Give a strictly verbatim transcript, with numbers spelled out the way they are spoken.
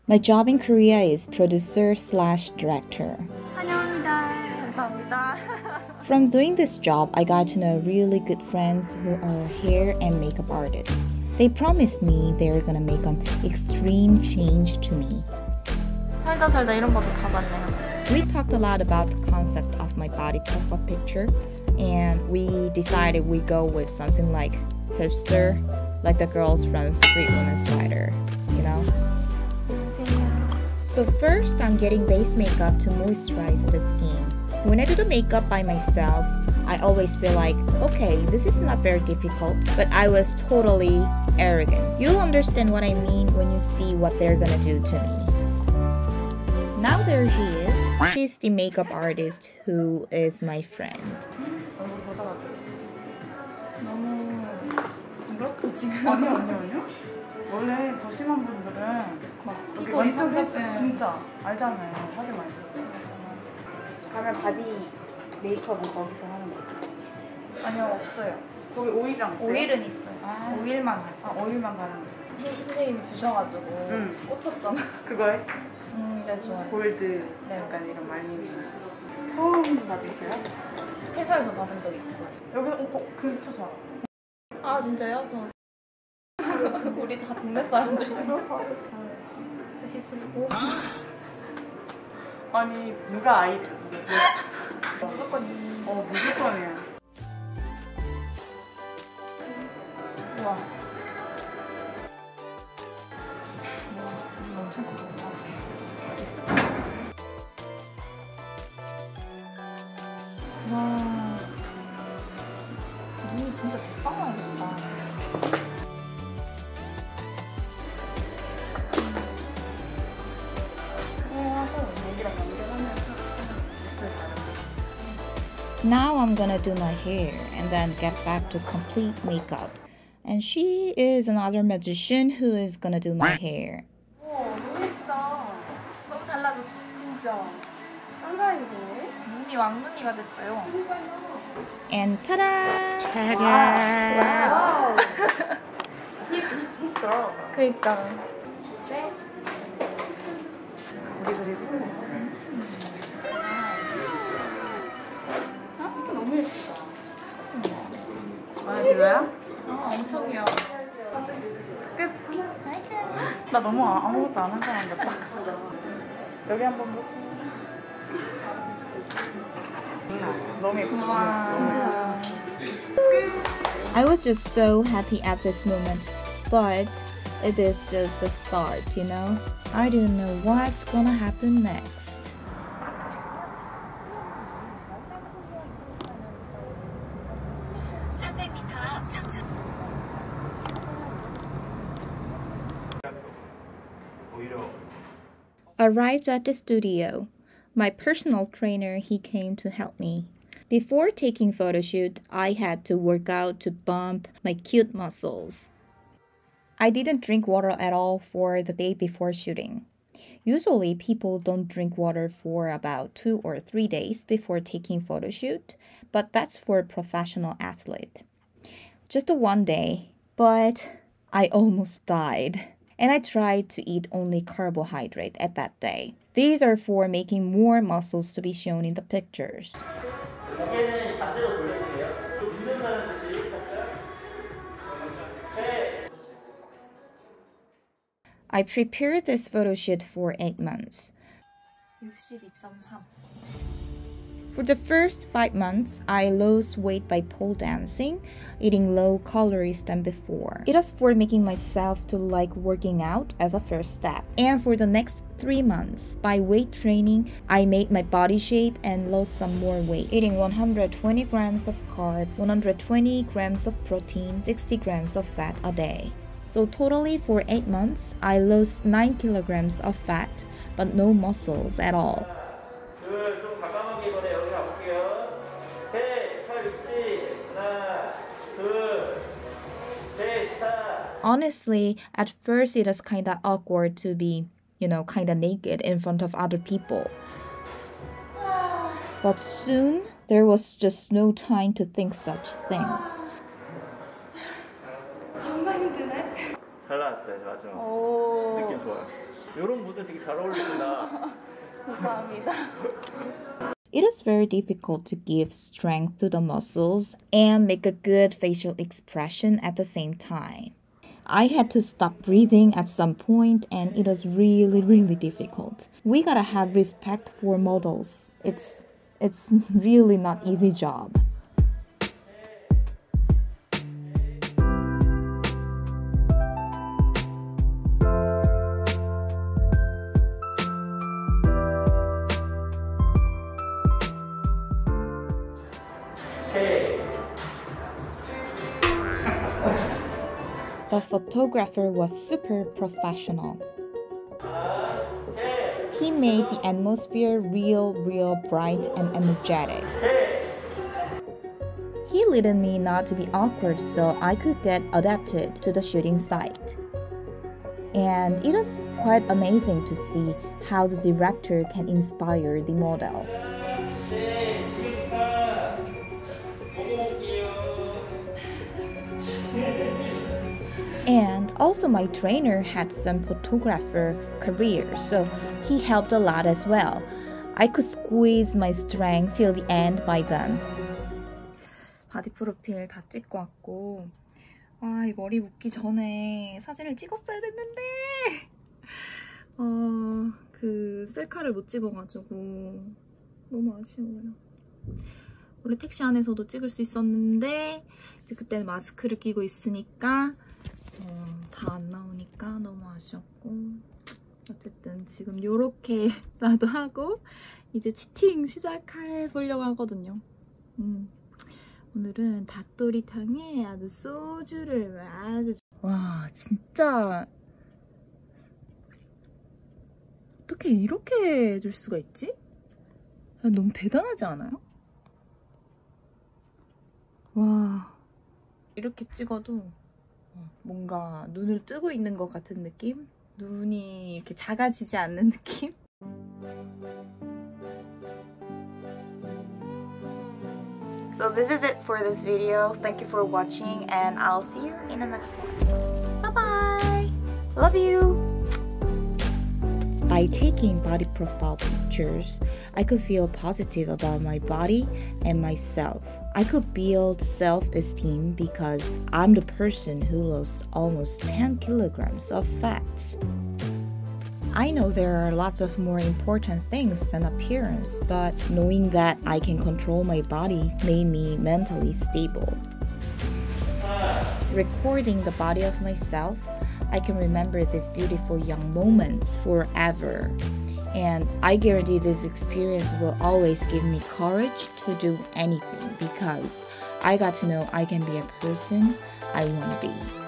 My job in Korea is producer slash director. From doing this job, I got to know really good friends who are hair and makeup artists. They promised me they're gonna make an extreme change to me. 살다 살다 이런 것도 다 봤네요. We talked a lot about the concept of my body pop-up picture, and we decided we go with something like hipster, like the girls from Street Women's Rider, you know? So first, I'm getting base makeup to moisturize the skin. When I do the makeup by myself, I always feel like, okay, this is not very difficult, but I was totally arrogant. You'll understand what I mean when you see what they're gonna do to me. Now there she is. She's the makeup artist who is my friend. 너무 징그럽다 지금. 아니요 아니요 아니요. 원래 더 심한 분들은 막 여기 왼쪽에 진짜 알잖아요. 하지 말고. 가면 바디 메이크업은 거기서 하는 거죠? 아니요 없어요. 거기 오일이랑 있어요? 오일은 있어요. 아. 오일만 아 오일만 바르는 거. 선생님이 주셔가지고 응. 꽂혔잖아. 그거에? 음, 네 좋아요. 골드 네. 약간 이런 말린 처음 받으세요? 회사에서 받은 적 있고. 여기 어, 근처 봐. 아 진짜요? 저 우리 다 동네 사람들이에요. 셋이 술고. 아니 누가 아이 무조건 어 무조건이야. 우와. 우와 이거 엄청 크다. 와 눈이 진짜 개빵나겠다. Now I'm gonna do my hair and then get back to complete makeup. And she is another magician who is gonna do my hair. 와 너무 예쁘다. 너무 달라졌어 진짜. 쌍라이네. 눈이 왕눈이가 됐어요. And ta-da! 와우. 그니까. 우리 그리고 너무 예쁘다. 마음에 들어요? 어, 엄청 귀여워. 끝. 나 너무 아, 아무것도 안 한 사람 같다. 여기 한번 보세요. 너무 예쁘다. I was just so happy at this moment, but it is just the start, you know? I don't know what's gonna happen next. Arrived at the studio. My personal trainer, he came to help me. Before taking photo shoot, I had to work out to bump my cute muscles. I didn't drink water at all for the day before shooting. Usually, people don't drink water for about two or three days before taking photo shoot, but that's for a professional athlete. Just a one day, but I almost died. And I tried to eat only carbohydrate at that day. These are for making more muscles to be shown in the pictures. I prepared this photo shoot for eight months. 육십이 점 삼. For the first five months, I lost weight by pole dancing, eating low calories than before. It was for making myself to like working out as a first step. And for the next three months, by weight training, I made my body shape and lost some more weight, eating one hundred twenty grams of carb, one hundred twenty grams of protein, sixty grams of fat a day. So totally for eight months, I lost nine kilograms of fat, but no muscles at all. Honestly, at first it was kinda awkward to be, you know, kinda naked in front of other people. But soon, there was just no time to think such things. 겁나 힘드네. 잘 나왔어요, 마지막. 오. 느낌 좋아요. 이런 무드 되게 잘 어울리신다. 감사합니다. It is very difficult to give strength to the muscles and make a good facial expression at the same time. I had to stop breathing at some point and it was really, really difficult. We gotta have respect for models. It's, it's really not easy job. The photographer was super professional. He made the atmosphere real, real bright and energetic. He leaded me not to be awkward so I could get adapted to the shooting site. And it was quite amazing to see how the director can inspire the model. And also my trainer had some photographer career, so he helped a lot as well. I could squeeze my strength till the end by them. 바디 프로필 다 찍고 왔고, 아, 이 머리 묶기 전에 사진을 찍었어야 됐는데 어, 그 셀카를 못 찍어가지고 너무 아쉬워요. 원래 택시 안에서도 찍을 수 있었는데 이제 그때는 마스크를 끼고 있으니까 어, 다 안 나오니까 너무 아쉬웠고, 어쨌든 지금 요렇게라도 하고 이제 치팅 시작해 보려고 하거든요. 음. 오늘은 닭도리탕에 아주 소주를 아주, 와 진짜 어떻게 이렇게 해줄 수가 있지? 너무 대단하지 않아요? 와, 이렇게 찍어도 뭔가 눈을 뜨고 있는 것 같은 느낌? 눈이 이렇게 작아지지 않는 느낌? So this is it for this video. Thank you for watching and I'll see you in the next one. Bye bye! Love you! By taking body profile pictures, I could feel positive about my body and myself. I could build self-esteem because I'm the person who lost almost ten kilograms of fat. I know there are lots of more important things than appearance, but knowing that I can control my body made me mentally stable. Recording the body of myself, I can remember these beautiful young moments forever. And I guarantee this experience will always give me courage to do anything because I got to know I can be a person I want to be.